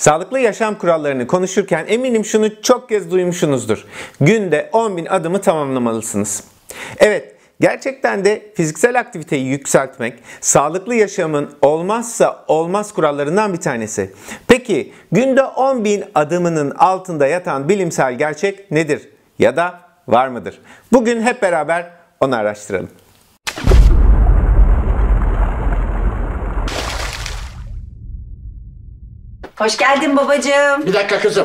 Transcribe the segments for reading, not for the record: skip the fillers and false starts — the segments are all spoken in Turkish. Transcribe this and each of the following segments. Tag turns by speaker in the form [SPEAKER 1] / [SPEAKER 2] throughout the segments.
[SPEAKER 1] Sağlıklı yaşam kurallarını konuşurken eminim şunu çok kez duymuşsunuzdur. Günde 10.000 adımı tamamlamalısınız. Evet, gerçekten de fiziksel aktiviteyi yükseltmek, sağlıklı yaşamın olmazsa olmaz kurallarından bir tanesi. Peki, günde 10.000 adımının altında yatan bilimsel gerçek nedir? Ya da var mıdır? Bugün hep beraber onu araştıralım.
[SPEAKER 2] Hoş geldin babacığım.
[SPEAKER 3] Bir dakika kızım.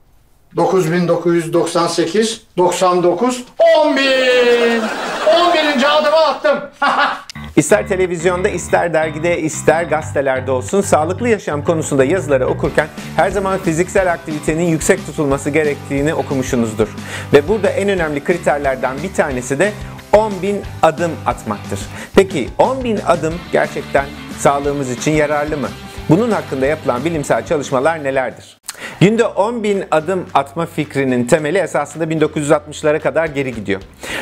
[SPEAKER 3] 9998, 99, 10.000. 11. adımı attım.
[SPEAKER 1] İster televizyonda, ister dergide, ister gazetelerde olsun sağlıklı yaşam konusunda yazıları okurken her zaman fiziksel aktivitenin yüksek tutulması gerektiğini okumuşsunuzdur. Ve burada en önemli kriterlerden bir tanesi de 10.000 adım atmaktır. Peki 10.000 adım gerçekten sağlığımız için yararlı mı? Bunun hakkında yapılan bilimsel çalışmalar nelerdir? Günde 10.000 adım atma fikrinin temeli esasında 1960'lara kadar geri gidiyor.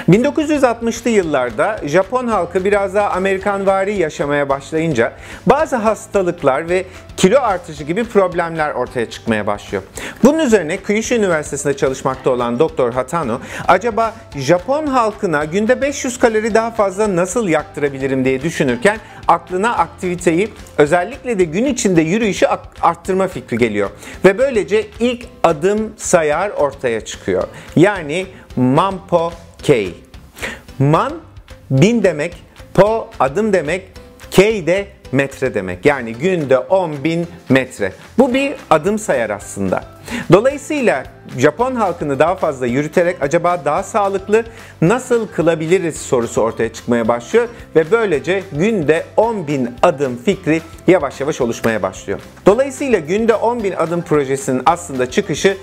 [SPEAKER 1] 1960'lı yıllarda Japon halkı biraz daha Amerikanvari yaşamaya başlayınca bazı hastalıklar ve kilo artışı gibi problemler ortaya çıkmaya başlıyor. Bunun üzerine Kyushu Üniversitesi'nde çalışmakta olan Dr. Hatano, acaba Japon halkına günde 500 kalori daha fazla nasıl yaktırabilirim diye düşünürken aklına aktiviteyi, özellikle de gün içinde yürüyüşü arttırma fikri geliyor. Ve böylece ilk adım sayar ortaya çıkıyor. Yani Manpo Kei. Man 1000 demek, po adım demek, Kei de metre demek. Yani günde 10.000 metre. Bu bir adım sayar aslında. Dolayısıyla Japon halkını daha fazla yürüterek acaba daha sağlıklı nasıl kılabiliriz sorusu ortaya çıkmaya başlıyor ve böylece günde 10.000 adım fikri yavaş yavaş oluşmaya başlıyor. Dolayısıyla günde 10.000 adım projesinin aslında çıkışı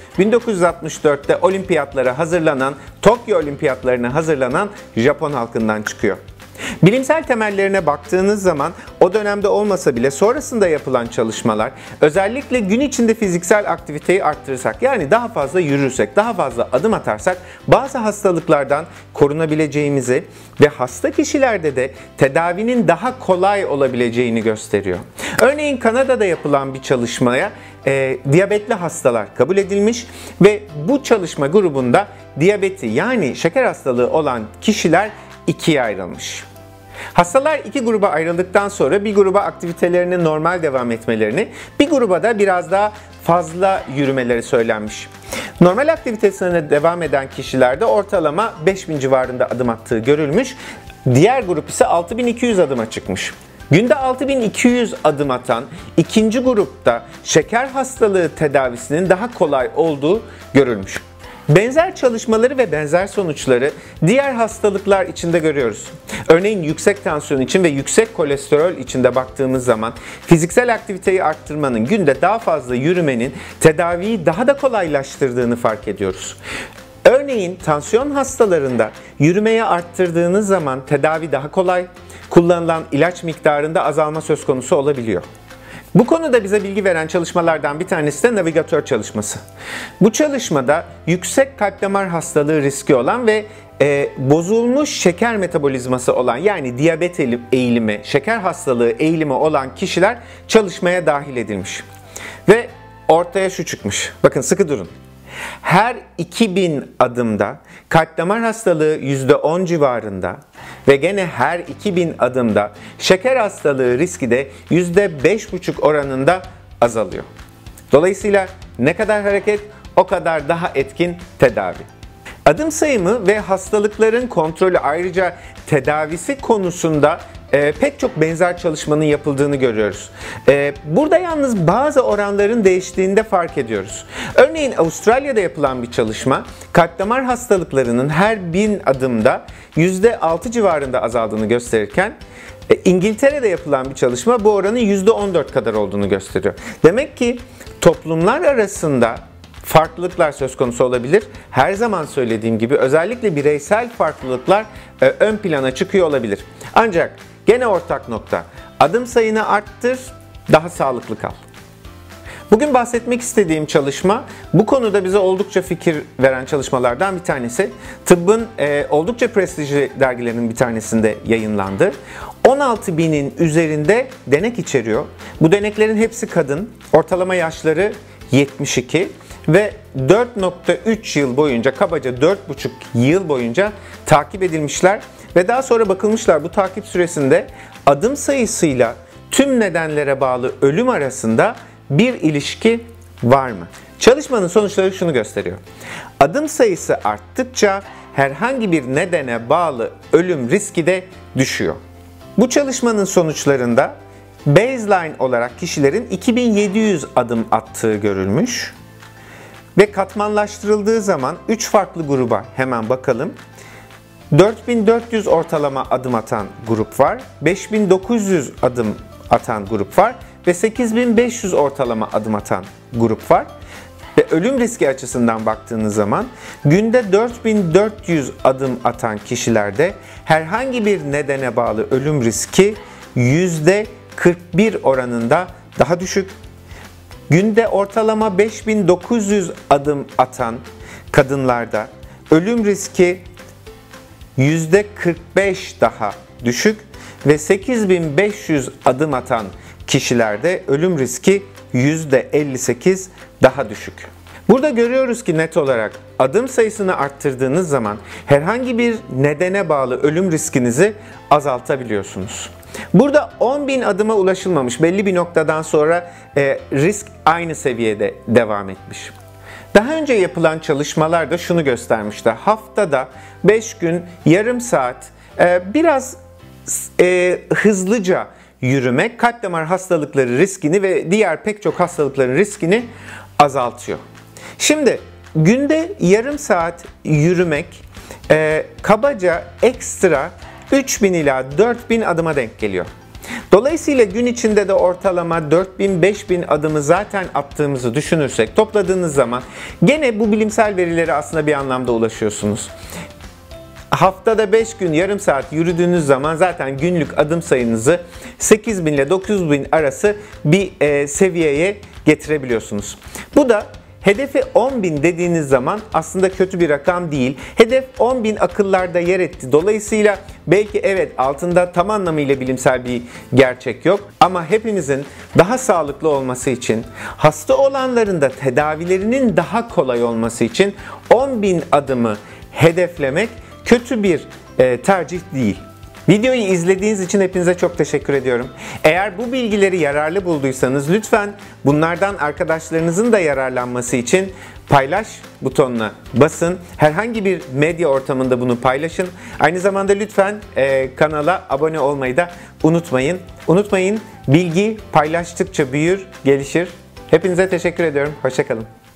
[SPEAKER 1] 1964'te olimpiyatlara hazırlanan, Tokyo olimpiyatlarına hazırlanan Japon halkından çıkıyor. Bilimsel temellerine baktığınız zaman o dönemde olmasa bile sonrasında yapılan çalışmalar özellikle gün içinde fiziksel aktiviteyi arttırırsak, yani daha fazla yürürsek, daha fazla adım atarsak bazı hastalıklardan korunabileceğimizi ve hasta kişilerde de tedavinin daha kolay olabileceğini gösteriyor. Örneğin Kanada'da yapılan bir çalışmaya diyabetli hastalar kabul edilmiş ve bu çalışma grubunda diyabeti, yani şeker hastalığı olan kişiler ikiye ayrılmış. Hastalar iki gruba ayrıldıktan sonra bir gruba aktivitelerine normal devam etmelerini, bir gruba da biraz daha fazla yürümeleri söylenmiş. Normal aktivitesine devam eden kişilerde ortalama 5.000 civarında adım attığı görülmüş. Diğer grup ise 6.200 adıma çıkmış. Günde 6.200 adım atan ikinci grupta şeker hastalığı tedavisinin daha kolay olduğu görülmüş. Benzer çalışmaları ve benzer sonuçları diğer hastalıklar içinde görüyoruz. Örneğin yüksek tansiyon için ve yüksek kolesterol için de baktığımız zaman fiziksel aktiviteyi arttırmanın, günde daha fazla yürümenin tedaviyi daha da kolaylaştırdığını fark ediyoruz. Örneğin tansiyon hastalarında yürümeyi arttırdığınız zaman tedavi daha kolay, kullanılan ilaç miktarında azalma söz konusu olabiliyor. Bu konuda bize bilgi veren çalışmalardan bir tanesi de navigatör çalışması. Bu çalışmada yüksek kalp damar hastalığı riski olan ve bozulmuş şeker metabolizması olan, yani diyabet eğilimi, şeker hastalığı eğilimi olan kişiler çalışmaya dahil edilmiş. Ve ortaya şu çıkmış. Bakın sıkı durun. Her 2000 adımda kalp damar hastalığı %10 civarında ve gene her 2000 adımda şeker hastalığı riski de %5,5 oranında azalıyor. Dolayısıyla ne kadar hareket, o kadar daha etkin tedavi. Adım sayımı ve hastalıkların kontrolü, ayrıca tedavisi konusunda pek çok benzer çalışmanın yapıldığını görüyoruz. Burada yalnız bazı oranların değiştiğini de fark ediyoruz. Örneğin Avustralya'da yapılan bir çalışma, kalp damar hastalıklarının her 1000 adımda %6 civarında azaldığını gösterirken, İngiltere'de yapılan bir çalışma bu oranın %14 kadar olduğunu gösteriyor. Demek ki toplumlar arasında farklılıklar söz konusu olabilir. Her zaman söylediğim gibi özellikle bireysel farklılıklar ön plana çıkıyor olabilir. Ancak gene ortak nokta, adım sayını arttır, daha sağlıklı kal. Bugün bahsetmek istediğim çalışma bu konuda bize oldukça fikir veren çalışmalardan bir tanesi. Tıbbın oldukça prestijli dergilerinin bir tanesinde yayınlandı. 16.000'in üzerinde denek içeriyor. Bu deneklerin hepsi kadın. Ortalama yaşları %72 ve 4,3 yıl boyunca, kabaca 4,5 yıl boyunca takip edilmişler ve daha sonra bakılmışlar bu takip süresinde adım sayısıyla tüm nedenlere bağlı ölüm arasında bir ilişki var mı? Çalışmanın sonuçları şunu gösteriyor. Adım sayısı arttıkça herhangi bir nedene bağlı ölüm riski de düşüyor. Bu çalışmanın sonuçlarında baseline olarak kişilerin 2700 adım attığı görülmüş ve katmanlaştırıldığı zaman 3 farklı gruba hemen bakalım. 4400 ortalama adım atan grup var, 5900 adım atan grup var ve 8500 ortalama adım atan grup var. Ve ölüm riski açısından baktığınız zaman günde 4400 adım atan kişilerde herhangi bir nedene bağlı ölüm riski %41 oranında daha düşük. Günde ortalama 5900 adım atan kadınlarda ölüm riski %45 daha düşük ve 8500 adım atan kişilerde ölüm riski %58 daha düşük. Burada görüyoruz ki net olarak adım sayısını arttırdığınız zaman herhangi bir nedene bağlı ölüm riskinizi azaltabiliyorsunuz. Burada 10.000 adıma ulaşılmamış. Belli bir noktadan sonra risk aynı seviyede devam etmiş. Daha önce yapılan çalışmalar da şunu göstermişti. Haftada 5 gün yarım saat biraz hızlıca yürümek kalp damar hastalıkları riskini ve diğer pek çok hastalıkların riskini azaltıyor. Şimdi günde yarım saat yürümek kabaca ekstra 3000 ila 4000 adıma denk geliyor. Dolayısıyla gün içinde de ortalama 4000-5000 adımı zaten attığımızı düşünürsek topladığınız zaman gene bu bilimsel verilere aslında bir anlamda ulaşıyorsunuz. Haftada 5 gün yarım saat yürüdüğünüz zaman zaten günlük adım sayınızı 8000 ile 9000 arası bir seviyeye getirebiliyorsunuz. Bu da hedefi 10.000 dediğiniz zaman aslında kötü bir rakam değil. Hedef 10.000 akıllarda yer etti. Dolayısıyla belki evet altında tam anlamıyla bilimsel bir gerçek yok. Ama hepimizin daha sağlıklı olması için, hasta olanların da tedavilerinin daha kolay olması için 10.000 adımı hedeflemek kötü bir tercih değil. Videoyu izlediğiniz için hepinize çok teşekkür ediyorum. Eğer bu bilgileri yararlı bulduysanız lütfen bunlardan arkadaşlarınızın da yararlanması için paylaş butonuna basın. Herhangi bir medya ortamında bunu paylaşın. Aynı zamanda lütfen kanala abone olmayı da unutmayın. Unutmayın, bilgi paylaştıkça büyür, gelişir. Hepinize teşekkür ediyorum. Hoşça kalın.